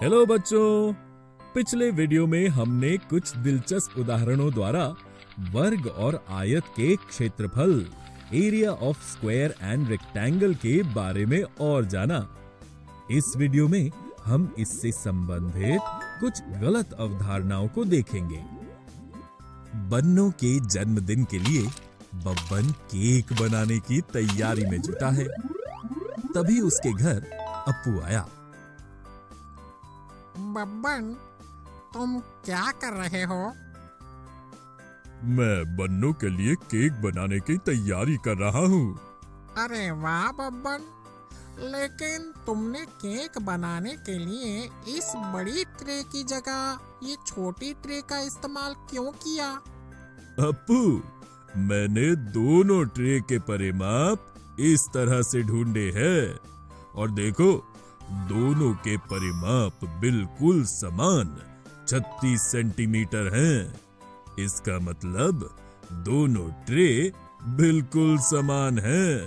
Hello बच्चों, पिछले video में हमने कुछ दिलचस्प उदाहरणों द्वारा वर्ग और आयत के क्षेत्रफल, area of square and rectangle के बारे में और जाना। इस वीडियो में हम इससे संबंधित कुछ गलत अवधारणाओं को देखेंगे। बन्नों के जन्मदिन के लिए बब्बन केक बनाने की तैयारी में जुटा है। तभी उसके घर अप्पू आया। बब्बन, तुम क्या कर रहे हो? मैं बन्नों के लिए केक बनाने की तैयारी कर रहा हूँ। अरे वाह बब्बन, लेकिन तुमने केक बनाने के लिए इस बड़ी ट्रे की जगह ये छोटी ट्रे का इस्तेमाल क्यों किया? अप्पू, मैंने दोनों ट्रे के परिमाप इस तरह से ढूंढे हैं और देखो, दोनों के परिमाप बिल्कुल समान 36 सेंटीमीटर हैं। इसका मतलब दोनों ट्रे बिल्कुल समान हैं।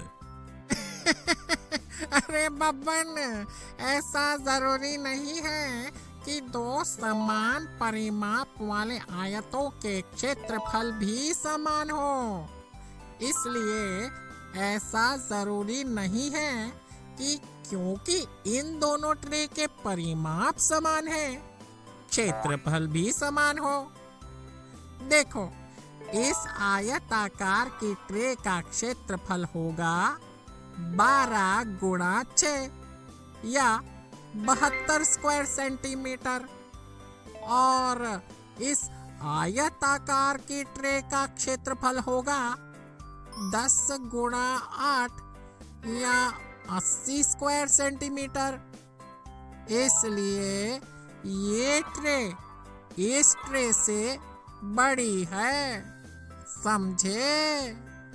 अरे बब्बन, ऐसा जरूरी नहीं है कि दो समान परिमाप वाले आयतों के क्षेत्रफल भी समान हो। इसलिए ऐसा जरूरी नहीं है कि क्योंकि इन दोनों ट्रे के परिमाप समान है, क्षेत्रफल भी समान हो। देखो, इस आयताकार की ट्रे का क्षेत्रफल होगा 12 गुणा 6 या 72 स्क्वायर सेंटीमीटर, और इस आयताकार की ट्रे का क्षेत्रफल होगा 10 गुणा 8 या 80 स्क्वायर सेंटीमीटर। इसलिए ये ट्रे इस ट्रे से बड़ी है, समझे?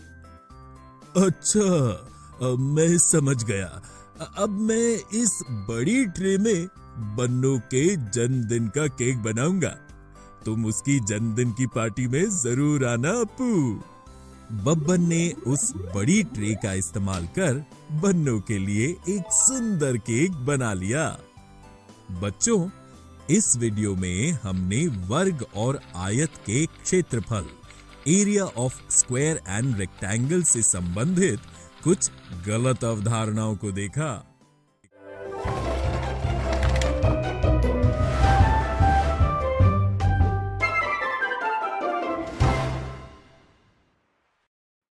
अच्छा, मैं समझ गया। अब मैं इस बड़ी ट्रे में बन्नों के जन्मदिन का केक बनाऊंगा। तुम उसकी जन्मदिन की पार्टी में जरूर आना अप्पू। बब्बन ने उस बड़ी ट्रे का इस्तेमाल कर बन्नों के लिए एक सुंदर केक बना लिया। बच्चों, इस वीडियो में हमने वर्ग और आयत के क्षेत्रफल, area of square and rectangle से संबंधित कुछ गलत अवधारणाओं को देखा।